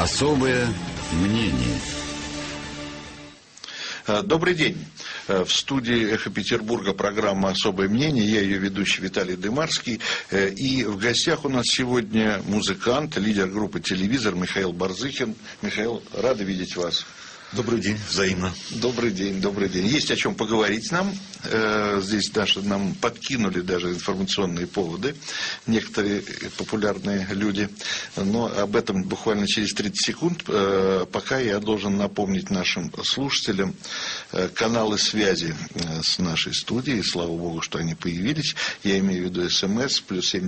Особое мнение. Добрый день. В студии «Эхо Петербурга» программа «Особое мнение». Я ее ведущий Виталий Дымарский. И в гостях у нас сегодня музыкант, лидер группы «Телевизор» Михаил Барзыхин. Михаил, рады видеть вас. Добрый день, взаимно. Добрый день, добрый день. Есть о чем поговорить нам. Здесь даже нам подкинули даже информационные поводы некоторые популярные люди. Но об этом буквально через 30 секунд. Пока я должен напомнить нашим слушателям каналы связи с нашей студией. Слава богу, что они появились. Я имею в виду СМС +7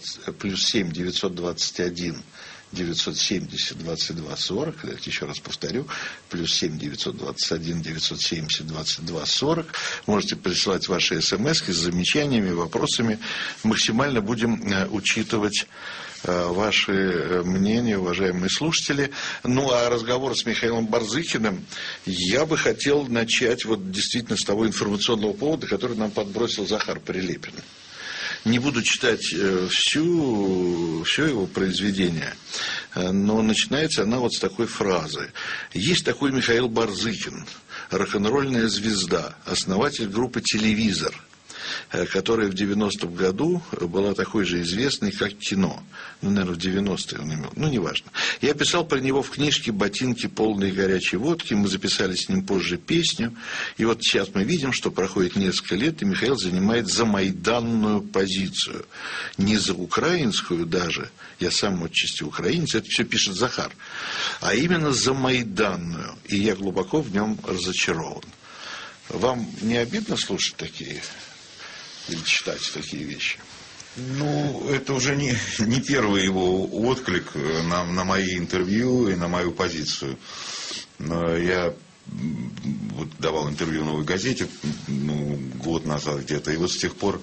921 970 22 40, давайте еще раз повторю, +7 921 970 22 40. Можете присылать ваши смс-ки с замечаниями, вопросами. Максимально будем учитывать ваши мнения, уважаемые слушатели. Ну, а разговор с Михаилом Барзыхиным я бы хотел начать вот действительно с того информационного повода, который нам подбросил Захар Прилепин. Не буду читать все его произведение, но начинается она вот с такой фразы. Есть такой Михаил Барзыхин, рок-н-ролльная звезда, основатель группы «Телевизор», которая в 90-м году была такой же известной, как «Кино». Ну, наверное, в 90-е он имел. Ну, неважно. Я писал про него в книжке «Ботинки, полные горячей водки». Мы записали с ним позже песню. И вот сейчас мы видим, что проходит несколько лет, и Михаил занимает замайданную позицию. Не за украинскую даже. Я сам отчасти украинец. Это все пишет Захар. А именно за майданную. И я глубоко в нем разочарован. Вам не обидно слушать такие или читать такие вещи? Ну, это уже не первый его отклик на мои интервью и на мою позицию. Я вот давал интервью в «Новой газете» год назад где-то, и вот с тех пор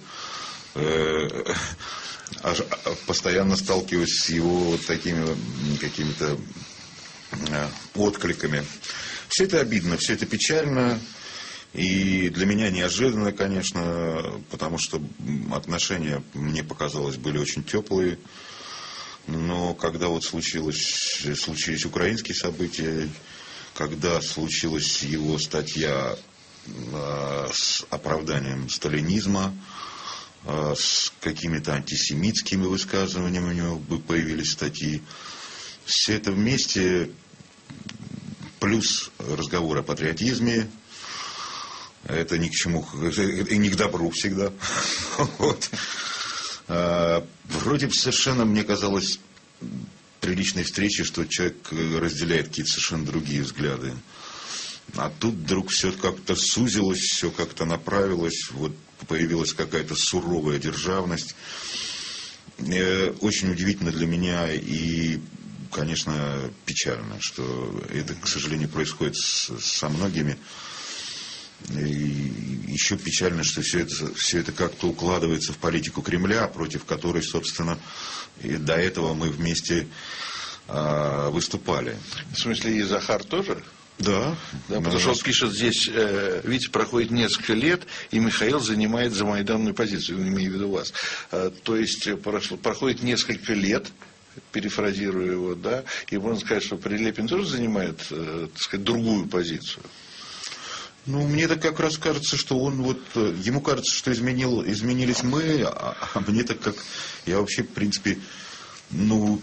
постоянно сталкиваюсь с его вот такими какими-то откликами. Все это обидно, все это печально. И для меня неожиданно, конечно, потому что отношения, мне показалось, были очень теплые. Но когда вот случились украинские события, когда случилась его статья с оправданием сталинизма, с какими-то антисемитскими высказываниями у него появились статьи, все это вместе, плюс разговор о патриотизме, это ни к чему, и не к добру всегда. Вот. Вроде бы совершенно, мне казалось, при личной встрече, что человек разделяет какие-то совершенно другие взгляды. А тут вдруг все как-то сузилось, все как-то направилось, вот появилась какая-то суровая державность. Очень удивительно для меня и, конечно, печально, что это, к сожалению, происходит со многими. И еще печально, что все это как-то укладывается в политику Кремля, против которой, собственно, и до этого мы вместе выступали. В смысле, и Захар тоже? Да. Потому что он пишет здесь, видите, проходит несколько лет, и Михаил занимает замайданную позицию, имею в виду вас. То есть проходит несколько лет, перефразирую его, да, и можно сказать, что Прилепин тоже занимает, так сказать, другую позицию. Ну, мне так как раз кажется, что он вот, ему кажется, что изменились мы, а мне так как, я вообще, в принципе, ну,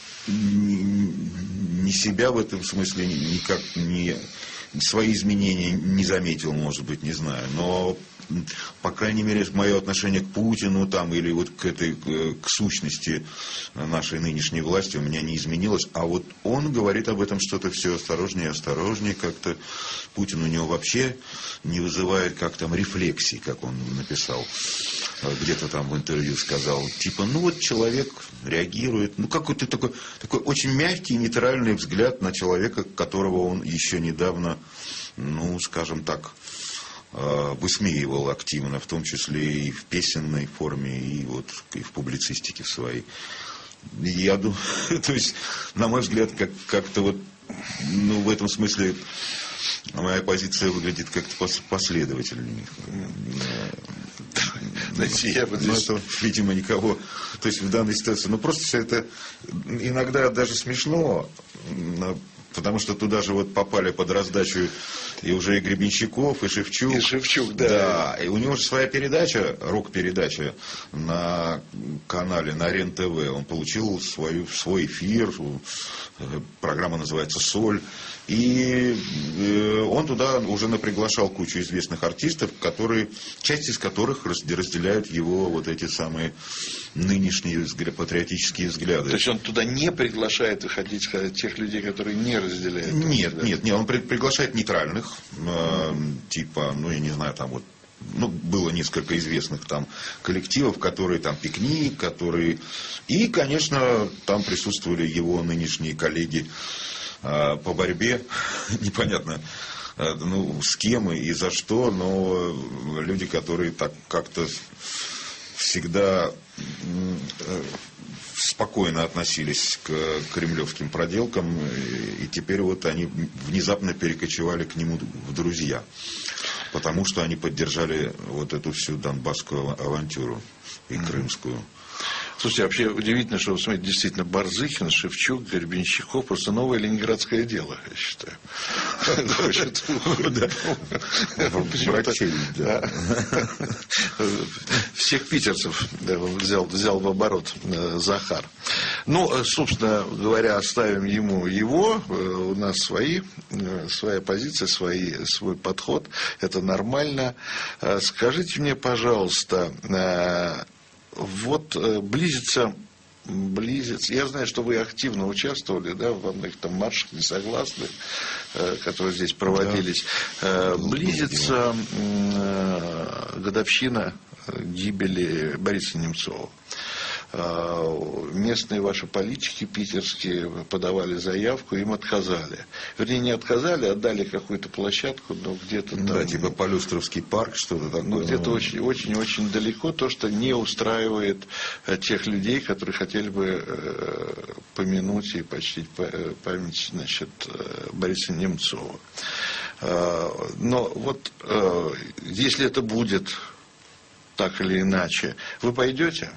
не себя в этом смысле, никак не свои изменения не заметил, может быть, не знаю, но, по крайней мере, мое отношение к Путину там, или вот к сущности нашей нынешней власти у меня не изменилось, а вот он говорит об этом что-то все осторожнее и осторожнее, как-то Путин у него вообще не вызывает, как там, рефлексий, как он написал, где-то там в интервью сказал, типа, ну вот человек реагирует, ну какой-то такой очень мягкий, нейтральный взгляд на человека, которого он еще недавно, ну, скажем так, высмеивал активно, в том числе и в песенной форме, и вот и в публицистике в своей. Я думаю, то есть, на мой взгляд, как-то вот, ну, в этом смысле моя позиция выглядит как-то последовательнее. Я бы здесь... это, видимо, никого... То есть в данной ситуации... Ну, просто все это иногда даже смешно, потому что туда же вот попали под раздачу и уже и Гребенщиков, и Шевчук. И Шевчук, да. Да, и у него же своя передача, рок-передача на канале, на РЕН-ТВ. Он получил свой эфир, программа называется «Соль». И он туда уже наприглашал кучу известных артистов, часть из которых разделяют его вот эти самые нынешние патриотические взгляды. То есть он туда не приглашает, вы хотите сказать, тех людей, которые не разделяют? Нет, он приглашает нейтральных, типа, ну я не знаю, там вот, ну, было несколько известных там коллективов, которые там «Пикник», которые... И, конечно, там присутствовали его нынешние коллеги по борьбе, непонятно, ну, с кем и за что, но люди, которые так как-то всегда спокойно относились к кремлевским проделкам, и теперь вот они внезапно перекочевали к нему в друзья, потому что они поддержали вот эту всю донбасскую авантюру и крымскую. Слушайте, вообще удивительно, что, смотрите, действительно, Барзыкин, Шевчук, Гребенщиков, просто новое ленинградское дело, я считаю. Всех питерцев взял в оборот Захар. Ну, собственно говоря, оставим ему его. У нас своя позиция, свой подход. Это нормально. Скажите мне, пожалуйста, вот близится, я знаю, что вы активно участвовали, да, во многих там маршах несогласных, которые здесь проводились. Да. Близится годовщина гибели Бориса Немцова. Местные ваши политики питерские подавали заявку, им отказали. Вернее, не отказали, а дали какую-то площадку, но где-то там... Да, типа Полюстровский парк, что-то такое. Ну, где-то очень-очень далеко, то, что не устраивает тех людей, которые хотели бы помянуть и почтить память, значит, Бориса Немцова. Но вот если это будет так или иначе, вы пойдете?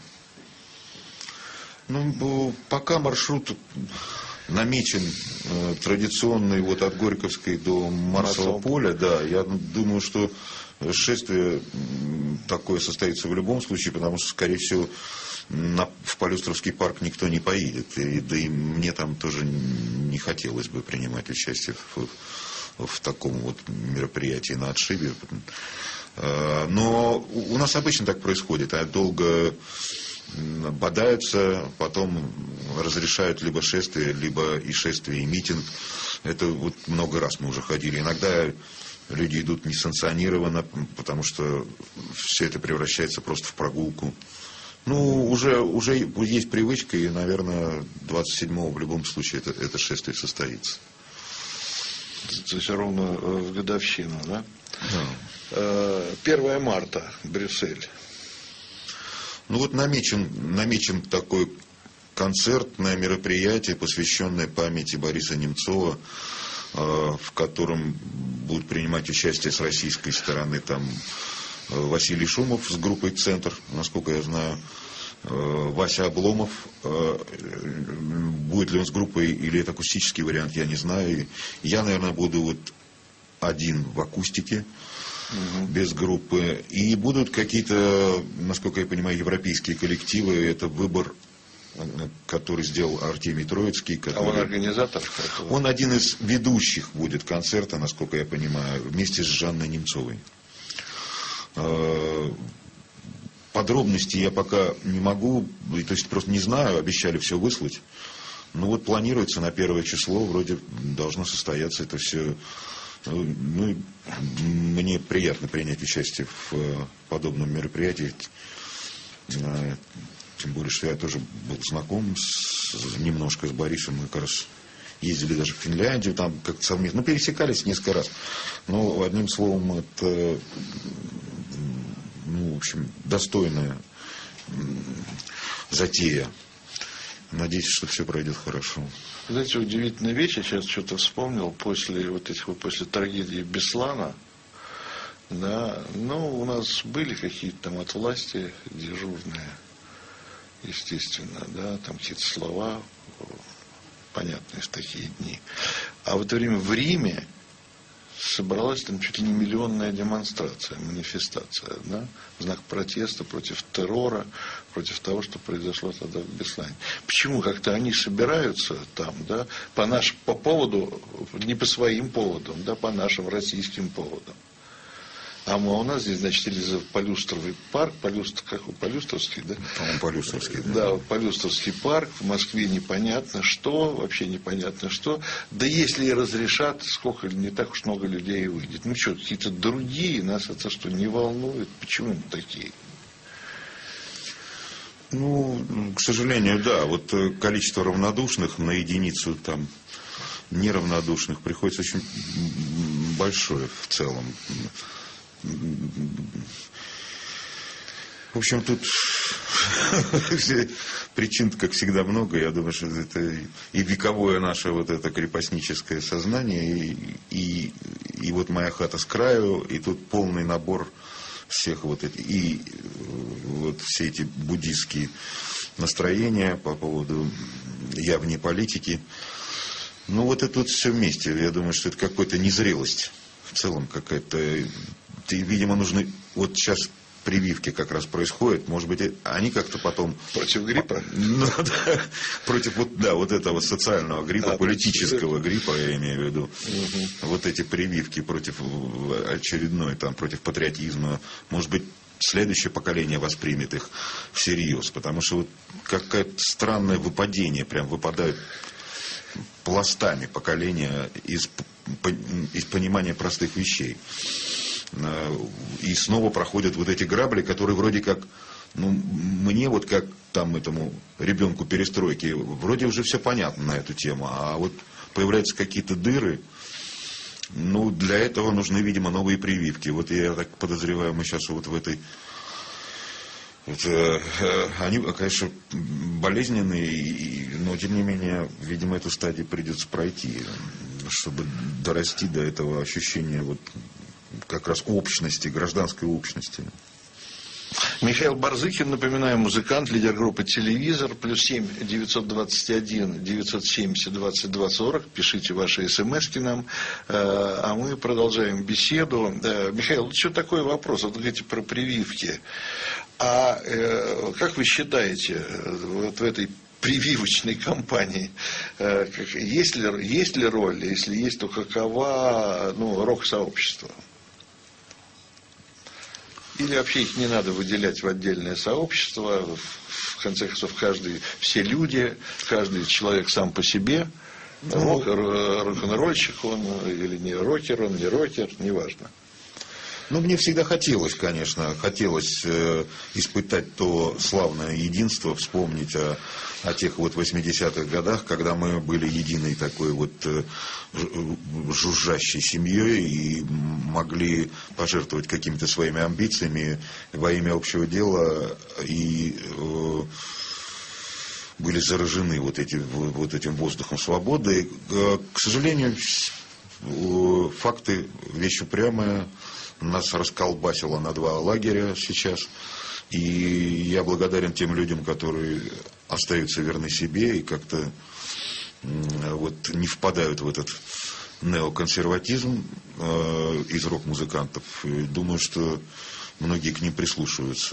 Ну, пока маршрут намечен традиционный вот от Горьковской до Марсового поля, да, я думаю, что шествие такое состоится в любом случае, потому что, скорее всего, в Полюстровский парк никто не поедет, да и мне там тоже не хотелось бы принимать участие в таком вот мероприятии на отшибе. Но у нас обычно так происходит, долго бодаются, потом разрешают либо шествие, либо и шествие, и митинг. Это вот много раз мы уже ходили. Иногда люди идут несанкционированно, потому что все это превращается просто в прогулку. Ну, уже есть привычка, и, наверное, 27-го в любом случае это шествие состоится. То есть ровно в годовщину, да? Да. 1 марта, Брюссель. Ну вот намечен такой концертное мероприятие, посвященное памяти Бориса Немцова, в котором будут принимать участие с российской стороны там Василий Шумов с группой «Центр», насколько я знаю, Вася Обломов. Будет ли он с группой или это акустический вариант, я не знаю. Я, наверное, буду вот один в акустике. Без группы. И будут какие-то, насколько я понимаю, европейские коллективы. Это выбор, который сделал Артемий Троицкий. А он организатор? Он один из ведущих будет концерта, насколько я понимаю, вместе с Жанной Немцовой. Подробностей я пока не могу, то есть просто не знаю, обещали все выслать. Но вот планируется на 1 число, вроде должно состояться это все. Ну, мне приятно принять участие в подобном мероприятии, тем более, что я тоже был знаком немножко с Борисом, мы как раз ездили даже в Финляндию, там как-то совместно, пересекались несколько раз, но одним словом, это, в общем, достойная затея. Надеюсь, что все пройдет хорошо. Знаете, удивительная вещь, я сейчас что-то вспомнил, после трагедии Беслана, Да, ну, у нас были какие-то там от власти дежурные, естественно, да, там какие-то слова понятные в такие дни. А в это время в Риме собралась там чуть ли не миллионная демонстрация, манифестация, да, в знак протеста против террора, против того, что произошло тогда в Беслане. Почему как-то они собираются там, да, по поводу, не по своим поводам, да, по нашим российским поводам. А у нас здесь, значит, или за Полюстровый парк, Полюстровский, да? По-моему, Полюстровский, да. Да, Полюстровский парк, в Москве непонятно что, вообще непонятно что. Да если и разрешат, сколько, не так уж много людей выйдет. Ну что, какие-то другие, нас это что, не волнует? Почему мы такие? Ну, к сожалению, да. Вот количество равнодушных на единицу там неравнодушных приходится очень большое в целом. В общем, тут причин, как всегда, много. Я думаю, что это и вековое наше вот это крепостническое сознание, и вот моя хата с краю, и тут полный набор всех вот этих, и вот все эти буддистские настроения по поводу «я вне политики». Ну, вот это вот все вместе. Я думаю, что это какая-то незрелость. В целом какая-то... Видимо, нужны... Вот сейчас прививки как раз происходят. Может быть, они как-то потом... Против гриппа? Ну, да. Против вот этого социального гриппа, политического гриппа, я имею в виду. Угу. Вот эти прививки против очередной, там, против патриотизма. Может быть, следующее поколение воспримет их всерьез. Потому что вот какое-то странное выпадение. Прям выпадают пластами поколения из понимания простых вещей. И снова проходят вот эти грабли, которые вроде как, ну, мне вот как там этому ребенку перестройки, вроде уже все понятно на эту тему, а вот появляются какие-то дыры, ну, для этого нужны, видимо, новые прививки. Вот я так подозреваю, мы сейчас вот в этой... Вот, они, конечно, болезненные, но, тем не менее, видимо, эту стадию придется пройти, чтобы дорасти до этого ощущения вот как раз общности, гражданской общности. Михаил Барзыкин, напоминаю, музыкант, лидер группы «Телевизор», +7 921 970 22 40. Пишите ваши смски нам, а мы продолжаем беседу. Михаил, еще такой вопрос. Вот вы говорите про прививки. А как вы считаете, вот в этой прививочной кампании, есть ли роль, если есть, то какова, ну, рок-сообщества? Или вообще их не надо выделять в отдельное сообщество, в конце концов, все люди, каждый человек сам по себе, рок-н-ролльщик он, или не рокер он, не рокер, неважно. Ну, мне всегда хотелось, конечно, испытать то славное единство, вспомнить о тех вот 80-х годах, когда мы были единой такой вот жужжащей семьей и могли пожертвовать какими-то своими амбициями во имя общего дела и были заражены вот этим воздухом свободы. К сожалению, факты вещь упрямая. Нас расколбасило на 2 лагеря сейчас. И я благодарен тем людям, которые остаются верны себе и как-то вот не впадают в этот неоконсерватизм из рок-музыкантов. И думаю, что многие к ним прислушиваются.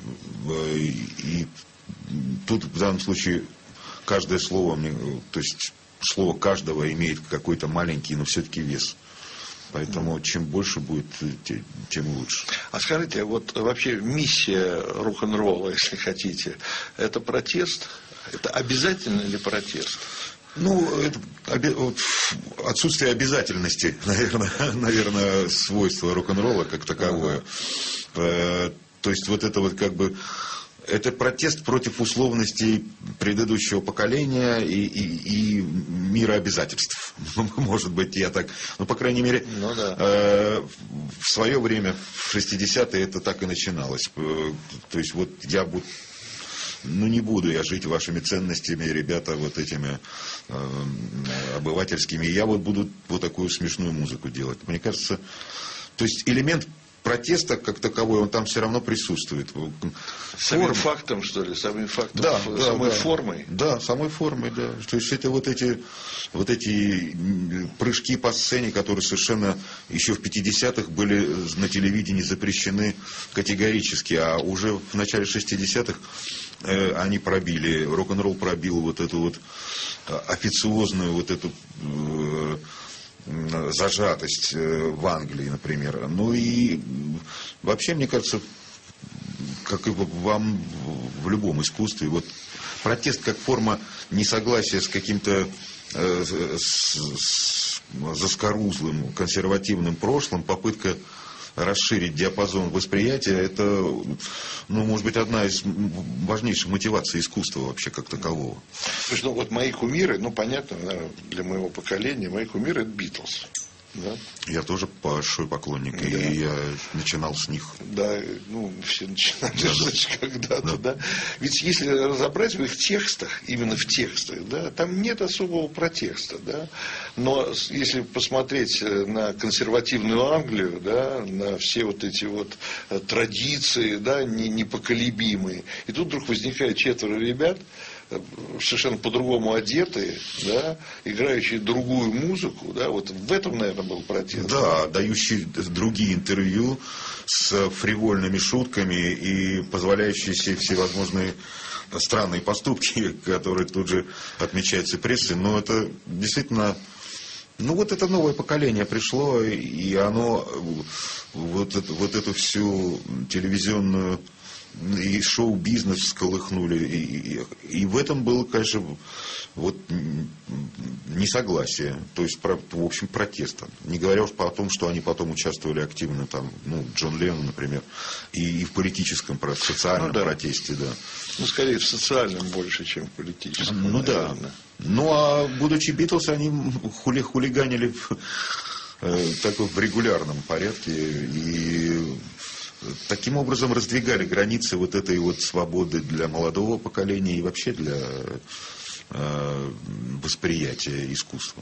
И тут в данном случае каждое слово, то есть слово каждого имеет какой-то маленький, но все-таки вес. Поэтому чем больше будет, тем лучше. А скажите, вот вообще миссия рок-н-ролла, если хотите, это протест? Это обязательно ли протест? Ну, отсутствие обязательности, наверное, свойство рок-н-ролла как таковое. То есть вот это вот как бы... Это протест против условностей предыдущего поколения и мира обязательств. Может быть, я так... Ну, по крайней мере, ну, да. В свое время, в 60-е, это так и начиналось. То есть, вот я буду... Ну, не буду я жить вашими ценностями, ребята, вот этими обывательскими. Я вот буду вот такую смешную музыку делать. Мне кажется... То есть, элемент протеста как таковой, он там все равно присутствует. Самим фактом, что ли? Самим фактом, самой формой? Да, самой формой, да. То есть это вот эти прыжки по сцене, которые совершенно еще в 50-х были на телевидении запрещены категорически, а уже в начале 60-х они пробили, рок-н-ролл пробил вот эту вот официозную вот эту зажатость в Англии, например. Ну и вообще, мне кажется, как и вам в любом искусстве, вот протест как форма несогласия с каким-то заскорузлым, консервативным прошлым, попытка расширить диапазон восприятия, это, ну, может быть, одна из важнейших мотиваций искусства вообще как такового. Слушай, ну вот мои кумиры, ну понятно, наверное, для моего поколения, мои кумиры — это Битлз. Да? Я тоже большой поклонник, да. И я начинал с них. Да, ну, все начинали когда-то, да. Ведь если разобрать в их текстах, именно в текстах, да, там нет особого протеста, да. Но если посмотреть на консервативную Англию, да, на все вот эти вот традиции, да, непоколебимые, и тут вдруг возникает 4 ребят, совершенно по-другому одетые, да, играющие другую музыку, да, вот в этом, наверное, был протест. Да, дающие другие интервью с фривольными шутками и позволяющие себе всевозможные странные поступки, которые тут же отмечаются прессой, но это действительно, ну вот это новое поколение пришло, и оно вот эту всю телевизионную и шоу-бизнес всколыхнули. И в этом было, конечно, вот несогласие. То есть, в общем, протеста. Не говоря уж о том, что они потом участвовали активно, там, ну, Джон Леннон, например, и в политическом, в социальном протесте, да. Ну, скорее, в социальном больше, чем в политическом. Ну, наверное. Да. Ну, а будучи Битлз, они хулиганили в регулярном порядке. И таким образом раздвигали границы вот этой вот свободы для молодого поколения и вообще для восприятия искусства.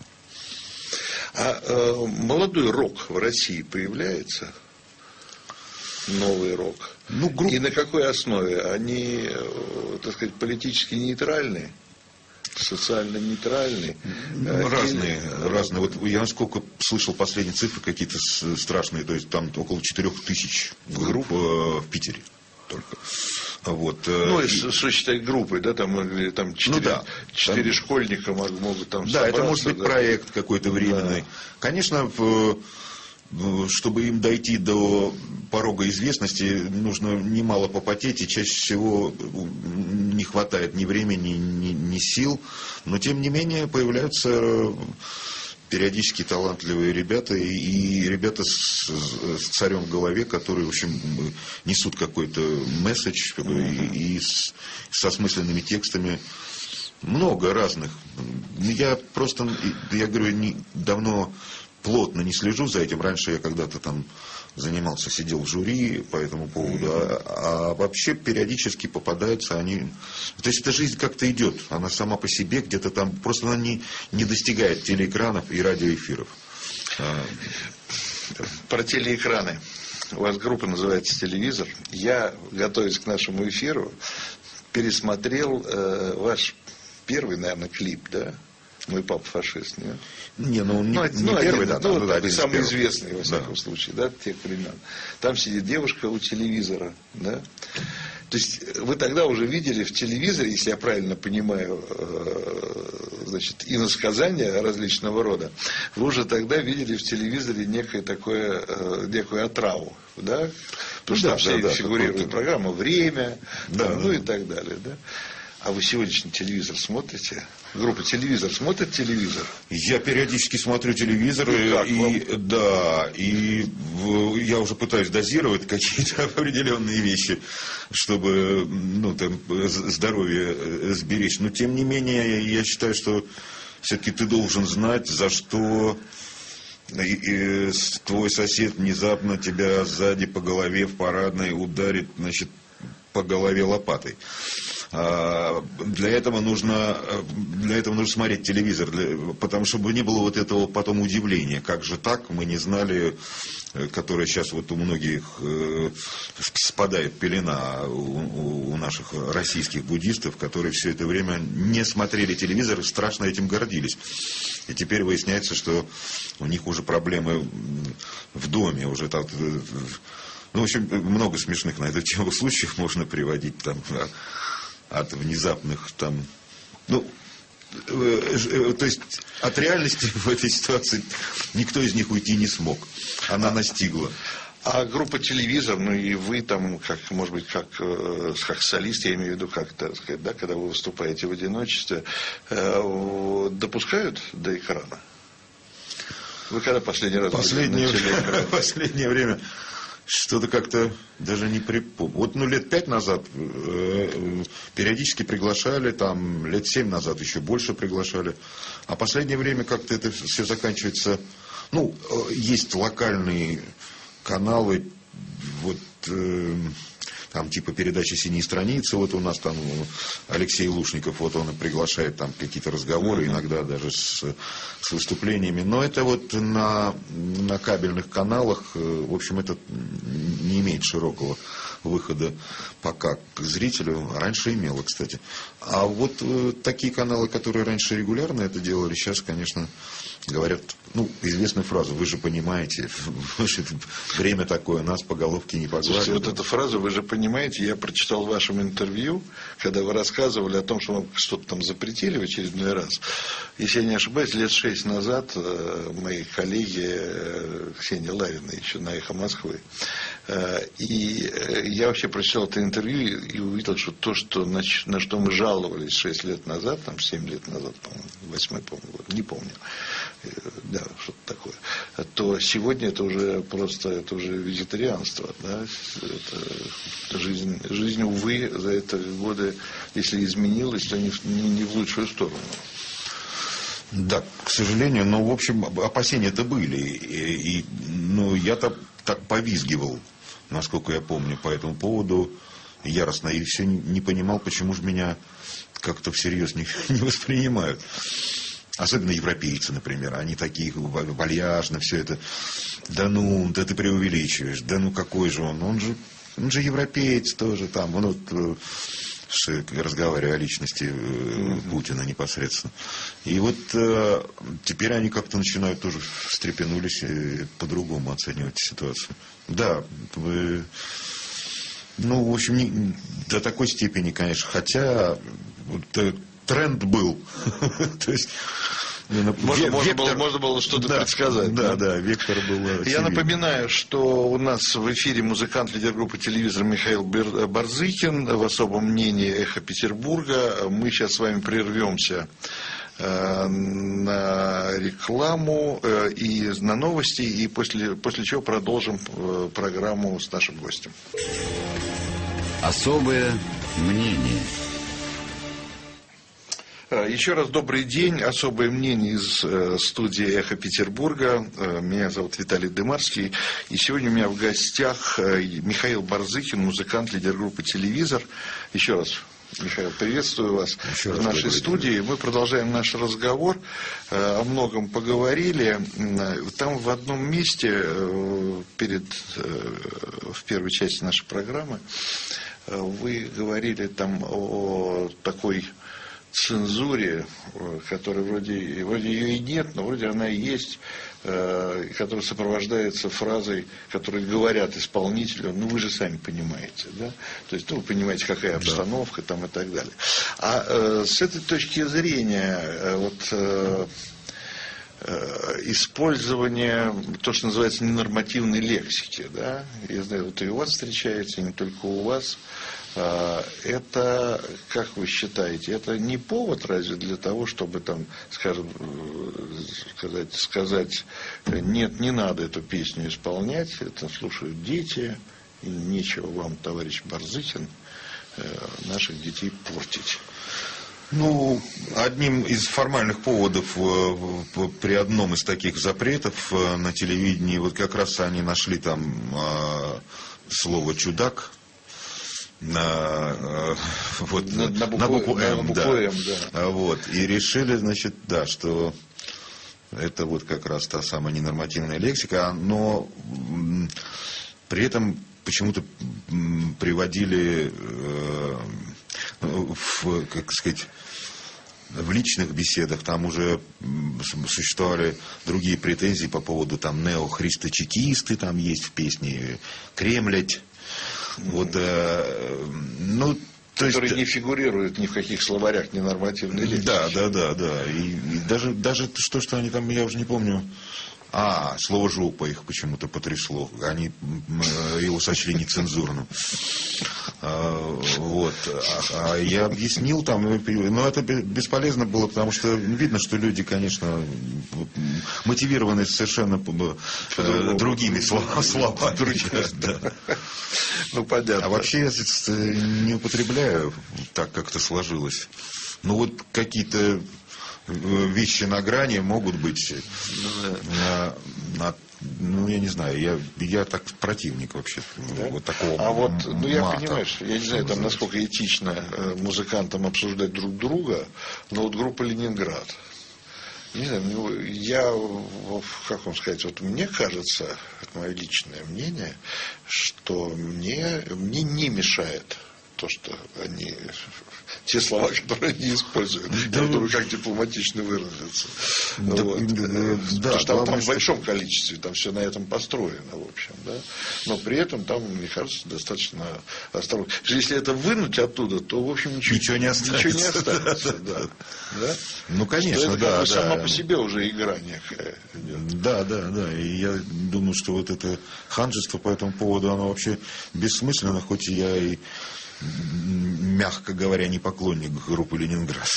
А молодой рок в России появляется? Новый рок? Ну, и на какой основе? Они, так сказать, политически нейтральные? Социально нейтральный. Разные. Вот я насколько слышал последние цифры какие-то страшные, то есть там около 4000 групп в Питере только. Вот. Ну, что считать группой, да, там 4 школьника могут там собраться. Да, это может быть проект какой-то временный. Да. Конечно, чтобы им дойти до порога известности, нужно немало попотеть, и чаще всего не хватает ни времени, ни сил. Но, тем не менее, появляются периодически талантливые ребята, и ребята с царем в голове, которые, в общем, несут какой-то месседж, и со смысленными текстами. Много разных. Я говорю, давно плотно не слежу за этим. Раньше я когда-то там занимался, сидел в жюри по этому поводу. А вообще периодически попадаются они. То есть эта жизнь как-то идет. Она сама по себе где-то там. Просто она не достигает телеэкранов и радиоэфиров. Про телеэкраны. У вас группа называется «Телевизор». Я, готовясь к нашему эфиру, пересмотрел ваш первый, наверное, клип, да? «Мой папа фашист», нет? Не первый, да. Самый известный, во всяком случае, да, тех времен. Там сидит девушка у телевизора, да. То есть вы тогда уже видели в телевизоре, если я правильно понимаю, значит, иносказания различного рода, вы уже тогда видели в телевизоре некую отраву, да? Потому что там все фигурирует программа «Время», и так далее, да. А вы сегодняшний телевизор смотрите? Группа «Телевизор» смотрит телевизор? Я периодически смотрю телевизор, и я уже пытаюсь дозировать какие-то определенные вещи, чтобы здоровье сберечь. Но тем не менее, я считаю, что все-таки ты должен знать, за что твой сосед внезапно тебя сзади по голове в парадной ударит, значит, по голове лопатой. Для этого нужно смотреть телевизор, потому чтобы не было вот этого потом удивления. Как же так, мы не знали, которое сейчас вот у многих спадает пелена у наших российских буддистов, которые все это время не смотрели телевизор и страшно этим гордились. И теперь выясняется, что у них уже проблемы в доме, уже так. Ну, в общем, много смешных на эту тему случаев можно приводить там от внезапных там, ну, то есть от реальности в этой ситуации никто из них уйти не смог. Она настигла. А группа «Телевизор», ну и вы там, как, может быть, как солист, я имею в виду, как, так сказать, да, когда вы выступаете в одиночестве, допускают до экрана? Вы когда последний раз были на телеэкране? Последнее время что-то как-то даже не припомню. Вот лет 5 назад периодически приглашали, там лет 7 назад еще больше приглашали. А последнее время как-то это все заканчивается. Ну, есть локальные каналы, вот там типа передачи «Синие страницы», вот у нас там Алексей Лушников, вот он и приглашает там какие-то разговоры, иногда даже с выступлениями. Но это вот на кабельных каналах, в общем, это не имеет широкого выхода пока к зрителю. Раньше имело, кстати. А вот такие каналы, которые раньше регулярно это делали, сейчас, конечно, говорят, ну, известную фразу: вы же понимаете, время такое, нас по головке не погладят. Слушайте, вот эта фраза «вы же понимаете», я прочитал в вашем интервью, когда вы рассказывали о том, что вам что-то там запретили в очередной раз. Если я не ошибаюсь, лет 6 назад мои коллеги, Ксения Ларина, еще на «Эхо Москвы», и я вообще прочитал это интервью и увидел, что то, на что мы жаловались 6 лет назад, там 7 лет назад, по-моему, 8, по-моему, год, не помню, да, что-то такое, то сегодня это уже просто, это уже вегетарианство, да, это жизнь, увы, за это годы, если изменилась, то не в лучшую сторону. Да, к сожалению, но, в общем, опасения-то были, ну, я-то так повизгивал, насколько я помню, по этому поводу яростно, и все не понимал, почему же меня как-то всерьез не воспринимают. Особенно европейцы, например, они такие вальяжно, все это. Да ну, да ты преувеличиваешь, да ну какой же он же европеец тоже там, он вот, разговаривая о личности Путина непосредственно. И вот теперь они как-то начинают тоже встрепенулись и по-другому оценивать ситуацию. Да, ну, в общем, не до такой степени, конечно, хотя тренд был. То есть можно было что-то предсказать. Да, вектор был. Я напоминаю, что у нас в эфире музыкант, лидер группы «Телевизор» Михаил Барзыкин в особом мнении «Эхо Петербурга». Мы сейчас с вами прервемся на рекламу и на новости, и после чего продолжим программу с нашим гостем. Особое мнение. Еще раз добрый день. Особое мнение из студии «Эхо Петербурга». Меня зовут Виталий Дымарский. И сегодня у меня в гостях Михаил Барзыкин, музыкант, лидер группы «Телевизор». Еще раз, Михаил, приветствую вас в нашей студии. Мы продолжаем наш разговор. О многом поговорили. Там в одном месте, в первой части нашей программы, вы говорили там о такой цензуре, которая вроде ее и нет, но вроде она и есть, которая сопровождается фразой, которую говорят исполнителю: ну вы же сами понимаете, да? То есть, ну, вы понимаете, какая обстановка там и так далее. А с этой точки зрения, вот использование, то, что называется, ненормативной лексики, да, я знаю, вот и у вас встречается, и не только у вас. Это, как вы считаете, это не повод разве для того, чтобы там, скажем, сказать, нет, не надо эту песню исполнять, это слушают дети, и нечего вам, товарищ Барзыкин, наших детей портить? Ну, одним из формальных поводов при одном из таких запретов на телевидении, вот как раз они нашли там слово «чудак». на на букву М, да. М, да. Вот. И решили, значит, да, что это вот как раз та самая ненормативная лексика, но при этом почему-то приводили как сказать, в личных беседах там уже существовали другие претензии по поводу там неохристочекисты, там есть в песне «Кремлять». Вот, ну, то которые есть, не фигурируют ни в каких словарях ненормативной лексики. Да. И даже что они там, я уже не помню. Слово «жопа» их почему-то потрясло. Они его сочли нецензурным. Вот. Я объяснил там, но это бесполезно было, потому что видно, что люди, конечно, мотивированы совершенно другими словами. Да. Ну, понятно. А вообще я не употребляю так, как это сложилось. Ну, вот какие-то вещи на грани могут быть, ну, я не знаю, я так противник вообще, да? Вот такого я мата. понимаю, что я не знаю, там, насколько этично музыкантам обсуждать друг друга, но вот группа «Ленинград», не знаю, как вам сказать, вот мне кажется, это мое личное мнение, что мне не мешает то, что они, те слова, которые они используют. Я думаю, как дипломатично выразиться. Потому что там в большом количестве, там все на этом построено, в общем, да. Но при этом там, мне кажется, достаточно осторожно. Если это вынуть оттуда, то, в общем, ничего не останется. Да? Ну, конечно, что это сама по себе уже игра некая идет. Да. И я думаю, что вот это ханжество по этому поводу, оно вообще бессмысленно, хоть я и, мягко говоря, не поклонник группы «Ленинград».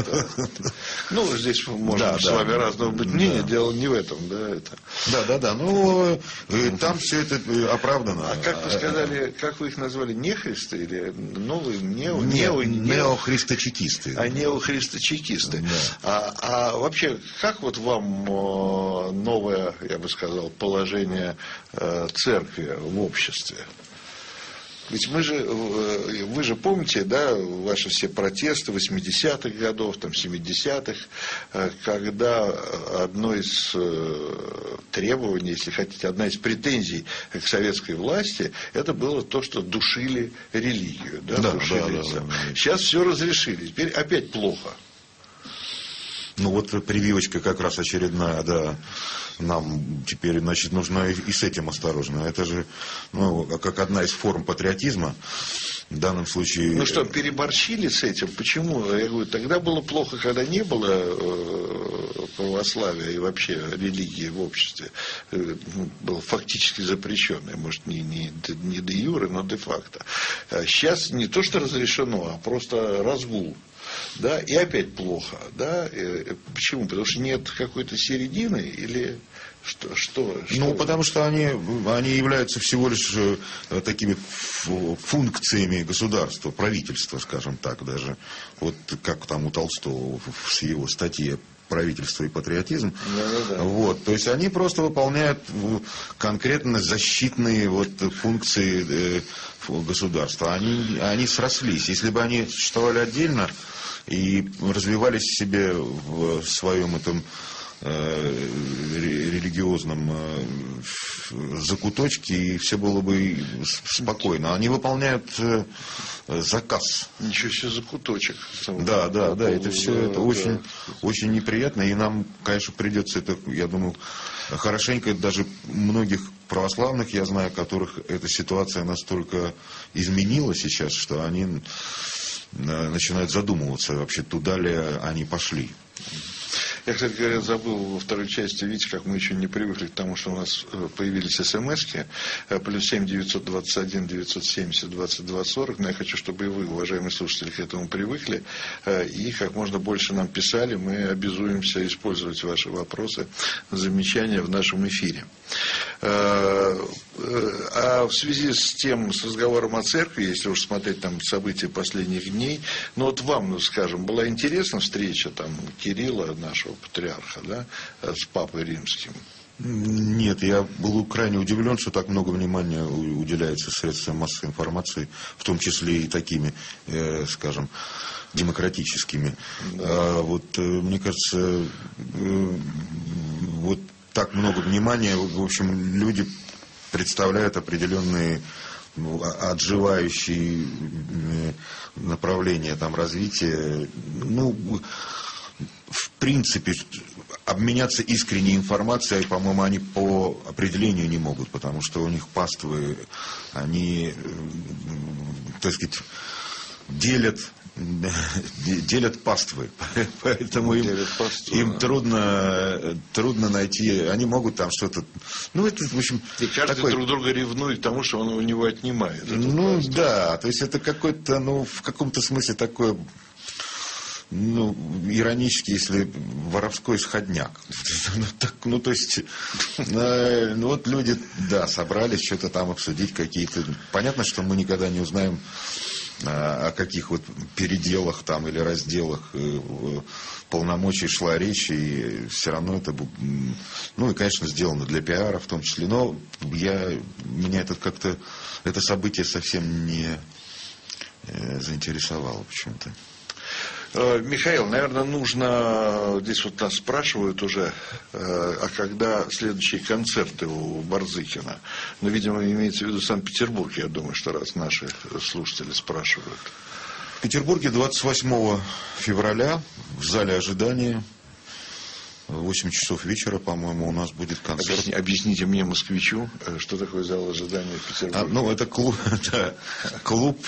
Ну, здесь можно с вами разного быть мнения, дело не в этом, да, это. Да, ну, там все это оправдано. А как вы сказали, как вы их назвали, нехристы или новые, неохристочекисты. Неохристочекисты. Да. А вообще, как вот вам новое, я бы сказал, положение церкви в обществе? Ведь вы же помните, да, ваши все протесты 80-х годов, там, 70-х, когда одно из требований, если хотите, одна из претензий к советской власти, это было то, что душили религию. Да. Сейчас все разрешили, теперь опять плохо. Ну вот прививочка как раз очередная, да. Нам теперь, значит, нужно и с этим осторожно. Это же, ну, как одна из форм патриотизма. В данном случае... Ну что, переборщили с этим? Почему? Я говорю, тогда было плохо, когда не было православия и вообще религии в обществе. Было фактически запрещенное. Может, не де юре, но де факто. Сейчас не то, что разрешено, а просто разгул. Да, и опять плохо, да. Почему? Потому что нет какой-то середины или что? Ну, потому что они являются всего лишь такими функциями государства, правительства, скажем так, даже. Вот как там у Толстого в его статье «Правительство и патриотизм». Да. Вот, то есть они просто выполняют конкретно защитные вот функции государства. Они срослись. Если бы они существовали отдельно и развивались в себе в своем этом религиозном закуточке, и все было бы спокойно. Они выполняют заказ. Ничего себе закуточек. Да, это все это очень, очень неприятно, и нам, конечно, придется это, я думаю, хорошенько даже многих православных, я знаю, которых эта ситуация настолько изменила сейчас, что они начинают задумываться, вообще туда ли они пошли. Я, кстати говоря, забыл во второй части, видите, как мы еще не привыкли к тому, что у нас появились смс-ки, плюс 7 921 970 22 40, но я хочу, чтобы и вы, уважаемые слушатели, к этому привыкли, и как можно больше нам писали, мы обязуемся использовать ваши вопросы, замечания в нашем эфире. А в связи с разговором о церкви, если уж смотреть там события последних дней, ну вот вам, скажем, была интересна встреча там Кирилла, нашего патриарха, да, с Папой Римским? Нет, я был крайне удивлен, что так много внимания уделяется средствам массовой информации, в том числе и такими, скажем, демократическими. Вот, мне кажется, вот так много внимания, в общем, люди представляют определенные отживающие направления там, развития. Ну, в принципе, обменяться искренней информацией, по-моему, они по определению не могут, потому что у них паствы, они, так сказать, делят паствы, поэтому им трудно найти, они могут там что-то, ну это, в общем, и каждый такой, друг друга ревнует к тому, что он у него отнимает. Ну да, то есть это какой-то, ну в каком-то смысле такое, ну, иронически, если воровской сходняк. Ну, то есть, ну, вот люди, да, собрались что-то там обсудить какие-то. Понятно, что мы никогда не узнаем, о каких вот переделах там или разделах полномочий шла речь, и все равно это, ну, и, конечно, сделано для пиара в том числе, но меня это как-то, это событие совсем не заинтересовало почему-то. Михаил, наверное, нужно, здесь вот нас спрашивают уже, а когда следующие концерты у Барзыкина? Ну, видимо, имеется в виду Санкт-Петербург, я думаю, что раз наши слушатели спрашивают. В Петербурге 28 февраля в зале ожидания в 8 часов вечера, по-моему, у нас будет концерт. Объясните мне, москвичу, что такое зал ожидания в Петербурге. Ну, это клуб,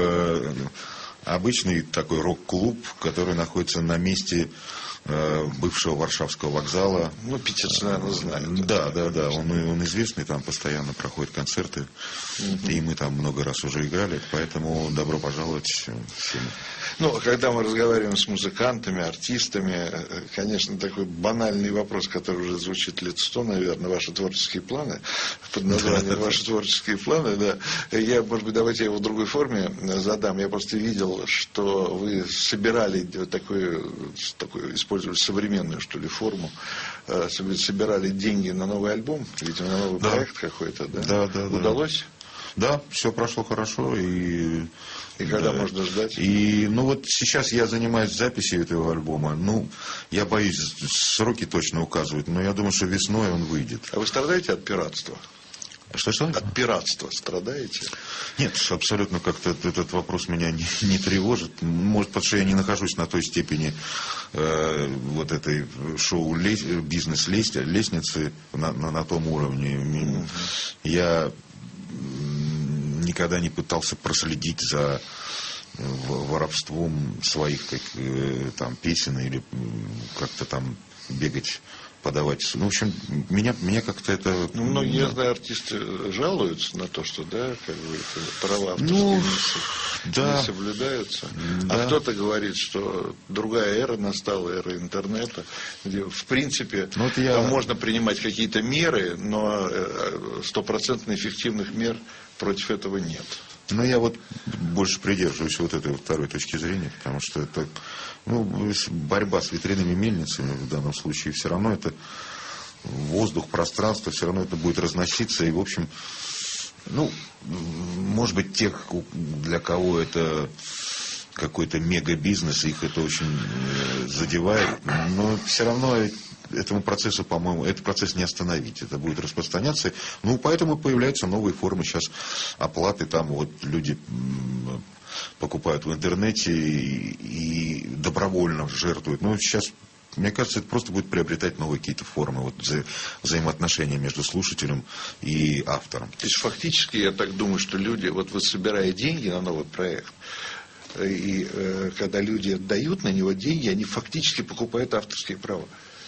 обычный такой рок-клуб, который находится на месте бывшего Варшавского вокзала. Ну, питерцы, наверное, знают. Да, он известный, там постоянно проходят концерты, и мы там много раз уже играли, поэтому добро пожаловать всем. Ну, когда мы разговариваем с музыкантами, артистами, конечно, такой банальный вопрос, который уже звучит лет 100, наверное, ваши творческие планы, под названием «Ваши творческие планы», да. Я, может быть, давайте я его в другой форме задам. Я просто видел, что вы собирали такую использовали современную, что ли, форму, собирали деньги на новый альбом, видимо, на новый проект какой-то, да? Да. Удалось? Да, все прошло хорошо, и когда можно ждать? И, ну, вот сейчас я занимаюсь записью этого альбома. Ну, я боюсь, сроки точно указывать, но я думаю, что весной он выйдет. А вы страдаете от пиратства? Что? От пиратства страдаете? Нет, абсолютно как-то этот вопрос меня не тревожит. Может, потому что я не нахожусь на той степени вот этой бизнес-лестницы на том уровне. Я никогда не пытался проследить за воровством своих там песен или как-то там бегать, подавать. Ну, в общем, меня как-то это... Ну, многие, я знаю, артисты жалуются на то, что, да, как бы права авторские не соблюдаются. Да. А кто-то говорит, что другая эра настала, эра интернета, где, в принципе, можно принимать какие-то меры, но стопроцентно эффективных мер против этого нет. Но я вот больше придерживаюсь вот этой второй точки зрения, потому что это, борьба с ветряными мельницами в данном случае, все равно это воздух, пространство, все равно это будет разноситься, и, в общем, может быть, тех, для кого это какой-то мегабизнес, их это очень задевает, но все равно этому процессу, по-моему, этот процесс не остановить, это будет распространяться. Поэтому появляются новые формы сейчас оплаты, там вот люди покупают в интернете и добровольно жертвуют. Сейчас, мне кажется, это просто будет приобретать новые какие-то формы взаимоотношения между слушателем и автором. То есть, фактически, я так думаю, что люди, вот вы собираете деньги на новый проект, и когда люди отдают на него деньги, они фактически покупают авторские права.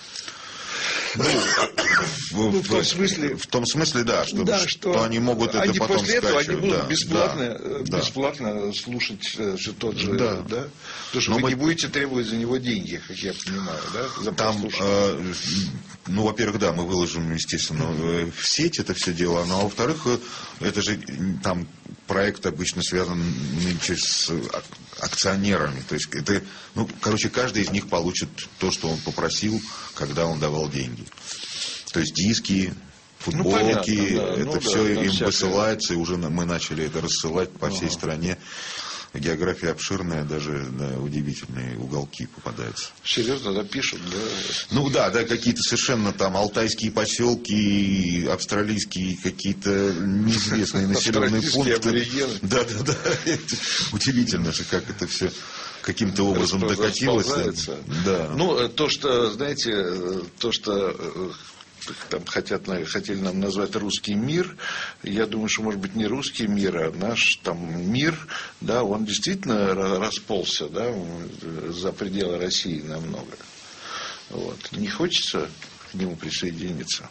В том смысле, да, что они могут это потом после этого они будут скачивать. бесплатно слушать тот же, да? Потому что вы не будете требовать за него деньги, как я понимаю, да? За прослушивание. Во-первых, да, мы выложим, естественно, в сеть это все дело, но во-вторых, это же там проект обычно связан нынче с акционерами. То есть это, каждый из них получит то, что он попросил, когда он давал деньги. То есть диски, Ну, футболки, понятно, да. это Ну, все да, им всякое. высылается, и уже мы начали это рассылать по всей стране. География обширная, даже на удивительные уголки попадается. Серьезно, да, пишут, да? Ну да, какие-то совершенно там алтайские поселки, австралийские какие-то неизвестные населенные Австралийские пункты. аборигены. Да. Удивительно же, как это все каким-то образом докатилось. Расползается. Да. Ну, то, что, знаете, там хотели нам назвать русский мир, я думаю, что, может быть, не русский мир, а наш там мир, да, он действительно расползся, да, за пределы России намного. Вот. Не хочется к нему присоединиться.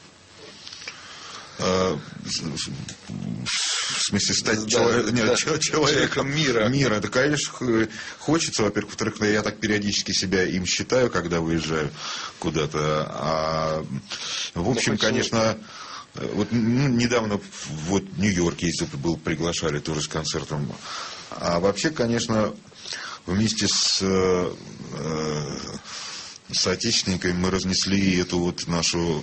В смысле, стать человеком мира. Это, конечно, хочется, во-первых. Во-вторых, я так периодически себя им считаю, когда выезжаю куда-то. А, в общем, конечно, вот недавно в Нью-Йорк ездил, приглашали тоже с концертом. А вообще, конечно, вместе с соотечественниками мы разнесли эту вот нашу...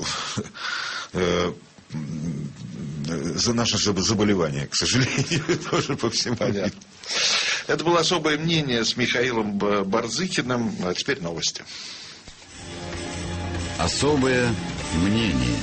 за наше заболевание, к сожалению, тоже по всему миру. Это было особое мнение с Михаилом Барзыкиным. А теперь новости. Особое мнение.